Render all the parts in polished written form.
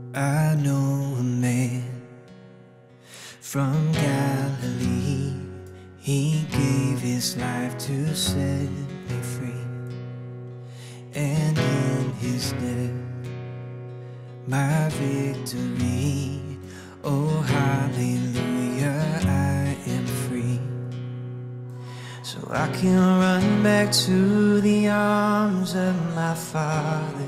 I know a man from Galilee. He gave his life to set me free, and in his death, my victory. Oh, hallelujah, I am free. So I can run back to the arms of my Father.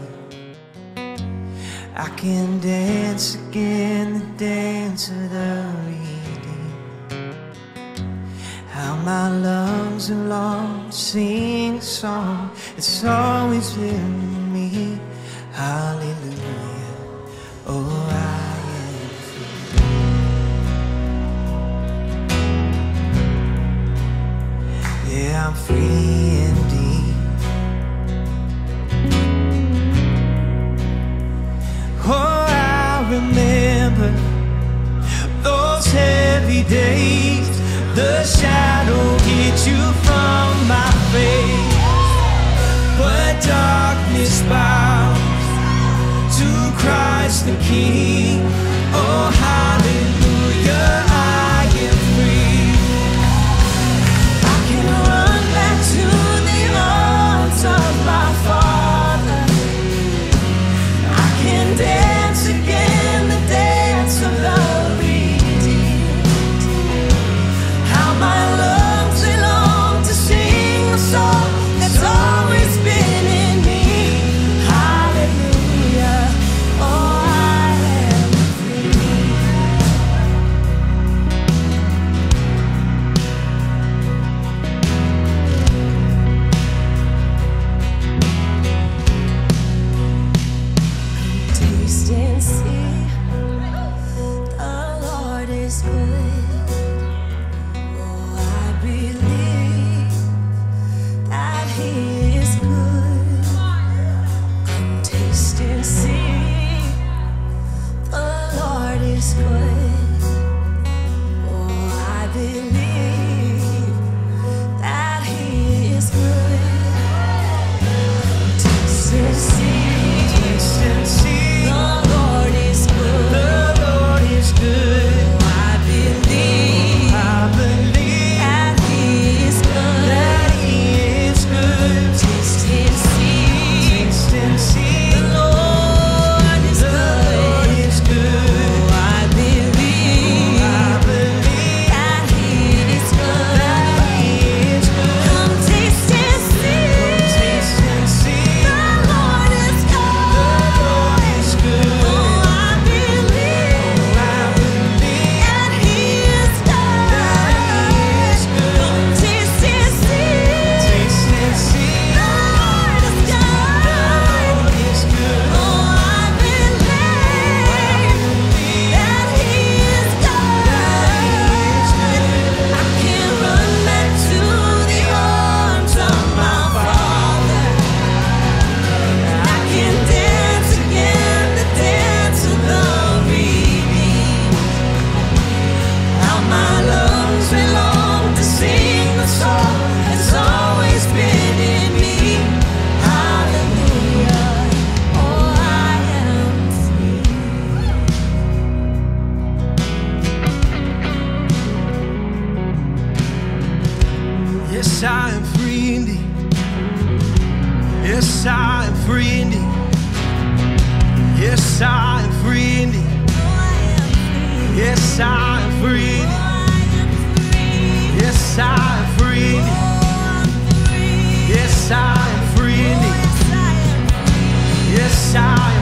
I can dance again, the dance of the redeemed. How my lungs are long to sing a song that's always been in me. Hallelujah, oh, I am free. Yeah, I'm free indeed. Remember those heavy days, the shadow hit you from my face, but darkness bows to Christ the King. Oh, hallelujah, I am free. I can run back to the arms of my Father. I can dance again, the dance of the redeemed. How my lungs they long to sing a song that's always been in me. Hallelujah, oh, I am free. Taste and see, the Lord is good. Oh, I believe that He is good. Come taste and see, the Lord is good. Oh, I believe that He is good. Come taste and see, the Lord is good. The Lord is good. Oh, I believe that He is good. That He is good. Taste and see, the Lord is good. The Lord is good. Oh, I believe that He is good. That He is good. Come taste and see, the Lord is good. The Lord is good. Oh, I believe that He is good. That He is good. Come taste and see, the Lord is good. The Lord is good. Oh, I believe that He is good. I can run back to the arms of my Father. I can dance again, the dance of the redeemed. How my lungs they long to sing the song that's always been in me. Hallelujah, oh, I am free. Yes, I am free indeed. Yes, I am free indeed. Yes, I am free indeed. Yes, I am free indeed. Yes, I am free indeed. Yes, I am free indeed. Yes, I am